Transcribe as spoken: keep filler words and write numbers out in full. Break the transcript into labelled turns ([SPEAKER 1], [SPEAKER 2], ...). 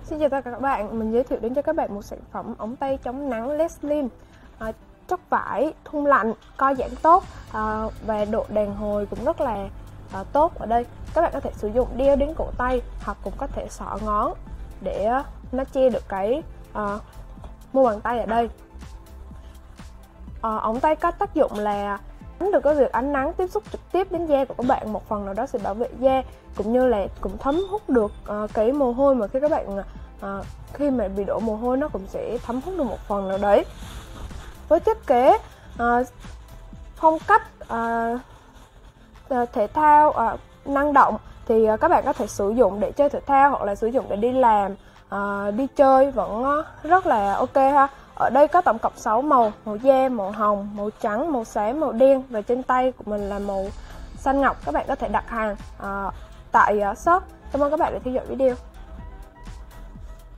[SPEAKER 1] Xin chào tất cả các bạn, mình giới thiệu đến cho các bạn một sản phẩm ống tay chống nắng led slim, à, chất vải, thun lạnh, co giãn tốt à, và độ đàn hồi cũng rất là à, tốt. Ở đây các bạn có thể sử dụng đeo đến cổ tay hoặc cũng có thể xỏ ngón để nó che được cái à, mu bàn tay ở đây. À, ống tay có tác dụng là tránh được cái việc ánh nắng tiếp xúc trực tiếp đến da của các bạn, một phần nào đó sẽ bảo vệ da cũng như là cũng thấm hút được uh, cái mồ hôi mà khi các bạn uh, khi mà bị đổ mồ hôi nó cũng sẽ thấm hút được một phần nào đấy. Với thiết kế uh, phong cách uh, thể thao uh, năng động thì uh, các bạn có thể sử dụng để chơi thể thao hoặc là sử dụng để đi làm, uh, đi chơi vẫn uh, rất là ok ha. Ở đây có tổng cộng sáu màu: màu da, màu hồng, màu trắng, màu xám, màu đen, và trên tay của mình là màu xanh ngọc. Các bạn có thể đặt hàng uh, tại uh, shop. Cảm ơn các bạn đã theo dõi video.